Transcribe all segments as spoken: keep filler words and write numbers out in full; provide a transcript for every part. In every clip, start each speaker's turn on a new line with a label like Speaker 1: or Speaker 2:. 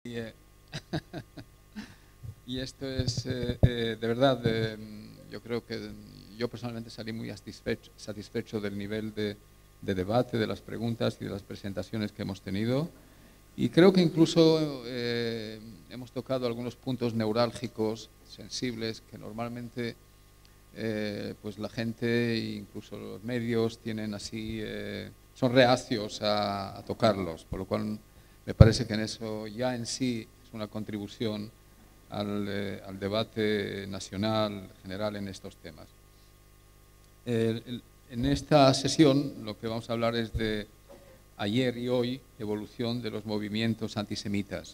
Speaker 1: Y, eh, y esto es, eh, eh, de verdad, eh, yo creo que yo personalmente salí muy satisfecho, satisfecho del nivel de, de debate, de las preguntas y de las presentaciones que hemos tenido. Y creo que incluso eh, hemos tocado algunos puntos neurálgicos, sensibles, que normalmente eh, pues la gente, incluso los medios, tienen así, eh, son reacios a, a tocarlos, por lo cual me parece que en eso ya en sí es una contribución al, eh, al debate nacional general en estos temas. El, el, en esta sesión lo que vamos a hablar es de ayer y hoy, evolución de los movimientos antisemitas.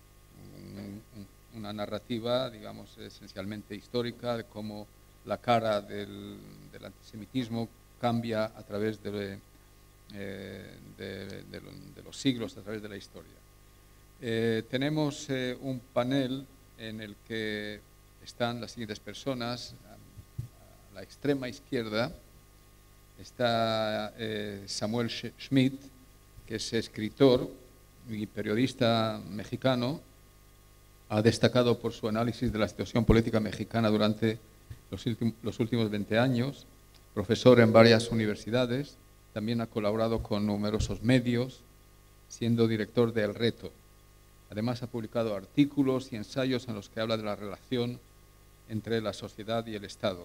Speaker 1: Una narrativa, digamos, esencialmente histórica de cómo la cara del, del antisemitismo cambia a través de, eh, de, de, de los siglos, a través de la historia. Eh, tenemos eh, un panel en el que están las siguientes personas. A la extrema izquierda está eh, Samuel Schmidt, que es escritor y periodista mexicano. Ha destacado por su análisis de la situación política mexicana durante los, los últimos veinte años, profesor en varias universidades, también ha colaborado con numerosos medios, siendo director de El Reto. Además ha publicado artículos y ensayos en los que habla de la relación entre la sociedad y el Estado.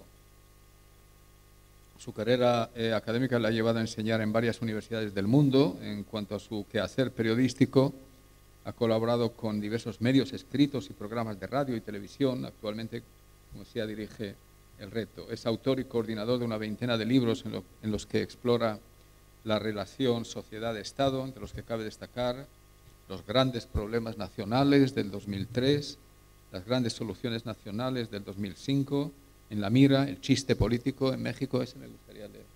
Speaker 1: Su carrera eh, académica le ha llevado a enseñar en varias universidades del mundo. En cuanto a su quehacer periodístico, ha colaborado con diversos medios escritos y programas de radio y televisión. Actualmente, como decía, dirige El Reto. Es autor y coordinador de una veintena de libros en, lo, en los que explora la relación sociedad-Estado, entre los que cabe destacar Los grandes problemas nacionales del dos mil tres, Las grandes soluciones nacionales del dos mil cinco, En la mira, El chiste político en México, ese me gustaría leer,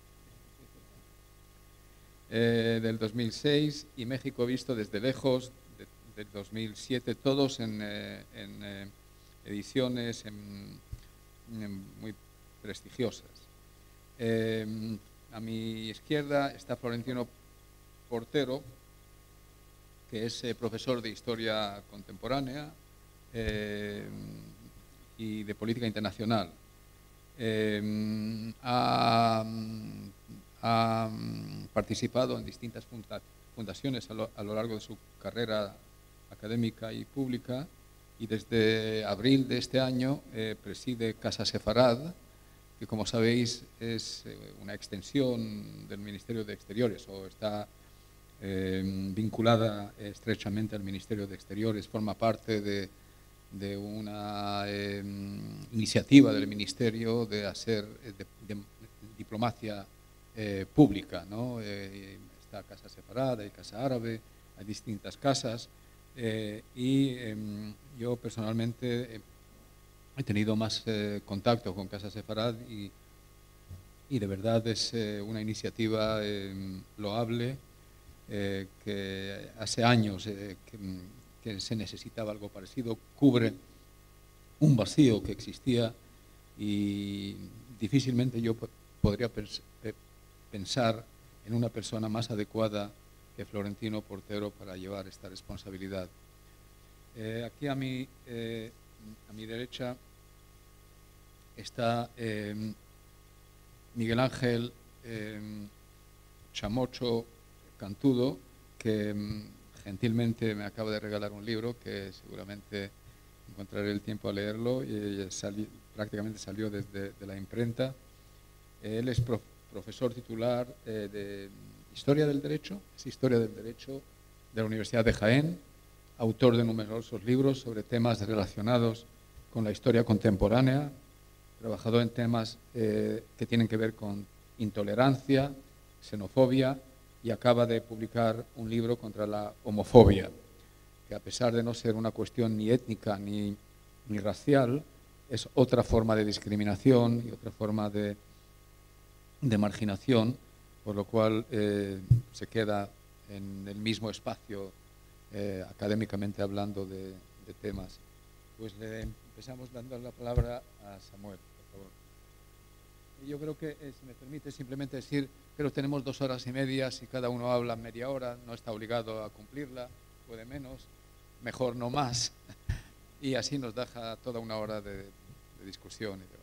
Speaker 1: eh, del dos mil seis, y México visto desde lejos, de, del dos mil siete, todos en, eh, en eh, ediciones en, en muy prestigiosas. Eh, a mi izquierda está Florentino Portero, que es eh, profesor de Historia Contemporánea eh, y de Política Internacional. Eh, ha, ha participado en distintas fundaciones a lo, a lo largo de su carrera académica y pública, y desde abril de este año eh, preside Casa Sefarad, que, como sabéis, es una extensión del Ministerio de Exteriores, o está eh, vinculada estrechamente al Ministerio de Exteriores, forma parte de, de una eh, iniciativa del Ministerio de hacer de, de diplomacia eh, pública, ¿no? Eh, está Casa Sefarad, hay Casa Árabe, hay distintas casas, eh, y eh, yo personalmente he tenido más eh, contacto con Casa Sefarad y, y de verdad es eh, una iniciativa eh, loable, eh, que hace años eh, que, que se necesitaba algo parecido, cubre un vacío que existía y difícilmente yo podría pensar en una persona más adecuada que Florentino Portero para llevar esta responsabilidad. Eh, aquí a mi, eh, a mi derecha está eh, Miguel Ángel eh, Chamocho Cantudo, que gentilmente me acaba de regalar un libro que seguramente encontraré el tiempo a leerlo, y sali, prácticamente salió desde de la imprenta. Él es prof, profesor titular eh, de Historia del Derecho, es Historia del Derecho de la Universidad de Jaén, autor de numerosos libros sobre temas relacionados con la historia contemporánea, trabajado en temas eh, que tienen que ver con intolerancia, xenofobia, y acaba de publicar un libro contra la homofobia, que a pesar de no ser una cuestión ni étnica ni, ni racial, es otra forma de discriminación y otra forma de, de marginación, por lo cual eh, se queda en el mismo espacio eh, académicamente hablando de, de temas. Pues le empezamos dando la palabra a Samuel, por favor. Yo creo que, eh, si me permite simplemente decir, creo que tenemos dos horas y media, si cada uno habla media hora, no está obligado a cumplirla, puede menos. mejor no más. Y así nos deja toda una hora de, de discusión y de